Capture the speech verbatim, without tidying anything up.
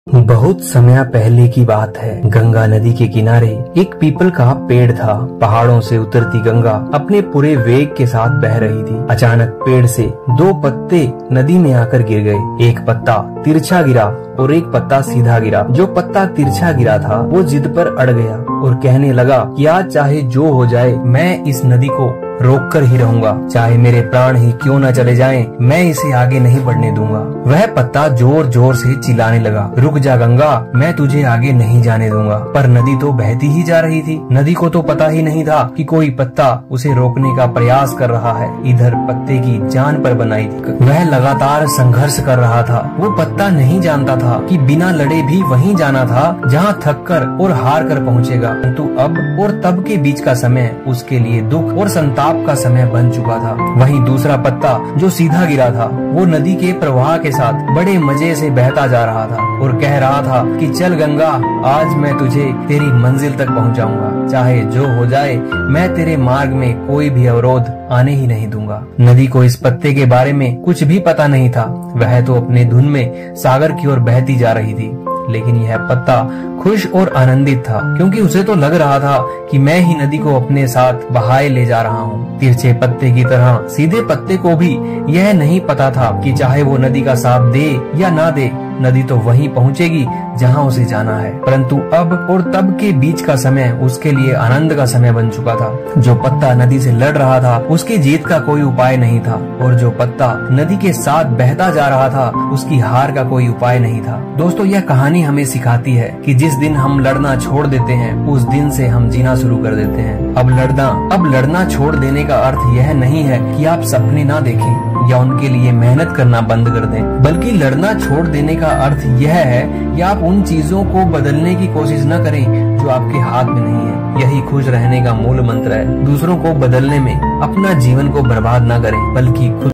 बहुत समय पहले की बात है। गंगा नदी के किनारे एक पीपल का पेड़ था। पहाड़ों से उतरती गंगा अपने पूरे वेग के साथ बह रही थी। अचानक पेड़ से दो पत्ते नदी में आकर गिर गए। एक पत्ता तिरछा गिरा और एक पत्ता सीधा गिरा। जो पत्ता तिरछा गिरा था वो जिद पर अड़ गया और कहने लगा कि आज चाहे जो हो जाए मैं इस नदी को रोक कर ही रहूंगा, चाहे मेरे प्राण ही क्यों न चले जाएं, मैं इसे आगे नहीं बढ़ने दूंगा। वह पत्ता जोर जोर से चिल्लाने लगा, रुक जा गंगा, मैं तुझे आगे नहीं जाने दूंगा। पर नदी तो बहती ही जा रही थी। नदी को तो पता ही नहीं था कि कोई पत्ता उसे रोकने का प्रयास कर रहा है। इधर पत्ते की जान पर बनाई थी। वह लगातार संघर्ष कर रहा था। वो पत्ता नहीं जानता था कि बिना लड़े भी वहीं जाना था जहाँ थक कर और हार कर पहुँचेगा। परंतु अब और तब के बीच का समय उसके लिए दुख और संताप का समय बन चुका था। वहीं दूसरा पत्ता जो सीधा गिरा था वो नदी के प्रवाह के साथ बड़े मजे से बहता जा रहा था और कह रहा था कि चल गंगा, आज मैं तुझे तेरी मंजिल तक पहुंचाऊंगा, चाहे जो हो जाए मैं तेरे मार्ग में कोई भी अवरोध आने ही नहीं दूंगा। नदी को इस पत्ते के बारे में कुछ भी पता नहीं था। वह तो अपने धुन में सागर की ओर बहती जा रही थी। लेकिन यह पत्ता खुश और आनंदित था, क्योंकि उसे तो लग रहा था कि मैं ही नदी को अपने साथ बहाए ले जा रहा हूँ। तिरछे पत्ते की तरह सीधे पत्ते को भी यह नहीं पता था कि चाहे वो नदी का साथ दे या ना दे, नदी तो वहीं पहुँचेगी जहाँ उसे जाना है। परंतु अब और तब के बीच का समय उसके लिए आनंद का समय बन चुका था। जो पत्ता नदी से लड़ रहा था उसकी जीत का कोई उपाय नहीं था, और जो पत्ता नदी के साथ बहता जा रहा था उसकी हार का कोई उपाय नहीं था। दोस्तों, यह कहानी हमें सिखाती है कि जिस दिन हम लड़ना छोड़ देते हैं उस दिन से हम जीना शुरू कर देते हैं। अब लड़ना अब लड़ना छोड़ देने का अर्थ यह नहीं है कि आप सपने ना देखें या उनके लिए मेहनत करना बंद कर दें, बल्कि लड़ना छोड़ देने का अर्थ यह है कि आप उन चीजों को बदलने की कोशिश न करें जो आपके हाथ में नहीं है। यही खुश रहने का मूल मंत्र है। दूसरों को बदलने में अपना जीवन को बर्बाद न करें, बल्कि खुद